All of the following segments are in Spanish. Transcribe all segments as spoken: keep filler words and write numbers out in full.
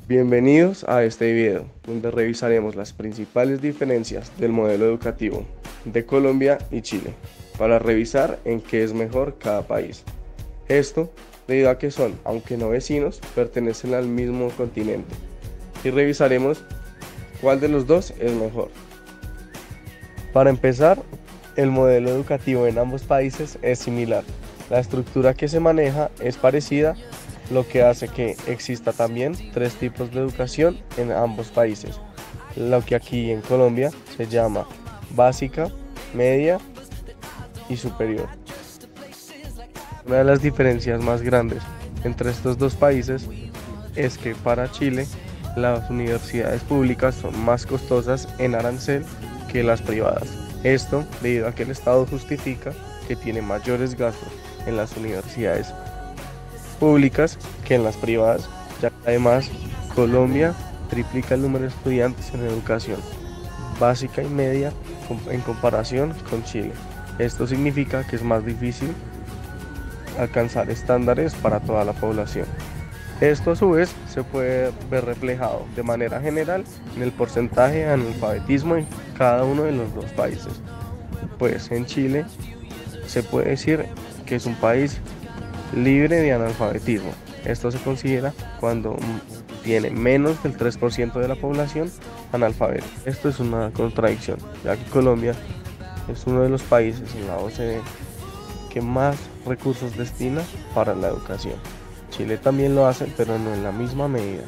Bienvenidos a este video, donde revisaremos las principales diferencias del modelo educativo de Colombia y Chile, para revisar en qué es mejor cada país. Esto debido a que son, aunque no vecinos, pertenecen al mismo continente, y revisaremos cuál de los dos es mejor. Para empezar, el modelo educativo en ambos países es similar. La estructura que se maneja es parecida, lo que hace que exista también tres tipos de educación en ambos países, lo que aquí en Colombia se llama básica, media y superior. Una de las diferencias más grandes entre estos dos países es que para Chile las universidades públicas son más costosas en arancel que las privadas. Esto debido a que el Estado justifica que tiene mayores gastos en las universidades públicas que en las privadas, ya que además Colombia triplica el número de estudiantes en educación básica y media en comparación con Chile. Esto significa que es más difícil alcanzar estándares para toda la población. Esto a su vez se puede ver reflejado de manera general en el porcentaje de analfabetismo en cada uno de los dos países. Pues en Chile se puede decir que es un país libre de analfabetismo. Esto se considera cuando tiene menos del tres por ciento de la población analfabeta. Esto es una contradicción, ya que Colombia es uno de los países en la O C D E que más recursos destina para la educación. Chile también lo hace, pero no en la misma medida.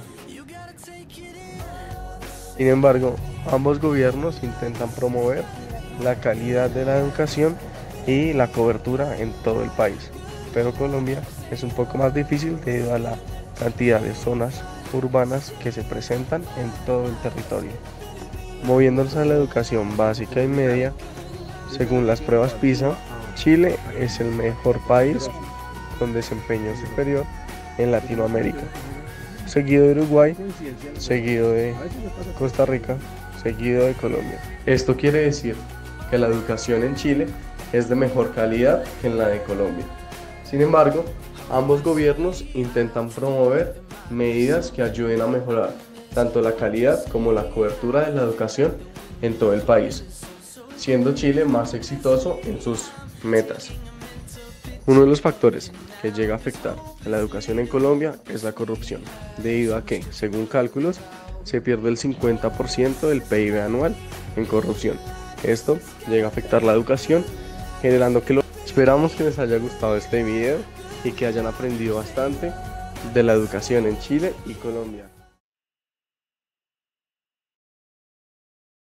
Sin embargo, ambos gobiernos intentan promover la calidad de la educación y la cobertura en todo el país. Pero Colombia es un poco más difícil debido a la cantidad de zonas urbanas que se presentan en todo el territorio. Moviéndonos a la educación básica y media, según las pruebas PISA, Chile es el mejor país con desempeño superior en Latinoamérica, seguido de Uruguay, seguido de Costa Rica, seguido de Colombia. Esto quiere decir que la educación en Chile es de mejor calidad que en la de Colombia. Sin embargo, ambos gobiernos intentan promover medidas que ayuden a mejorar tanto la calidad como la cobertura de la educación en todo el país, siendo Chile más exitoso en sus metas. Uno de los factores que llega a afectar a la educación en Colombia es la corrupción, debido a que, según cálculos, se pierde el cincuenta por ciento del P I B anual en corrupción. Esto llega a afectar la educación, generando que lo... Esperamos que les haya gustado este video y que hayan aprendido bastante de la educación en Chile y Colombia.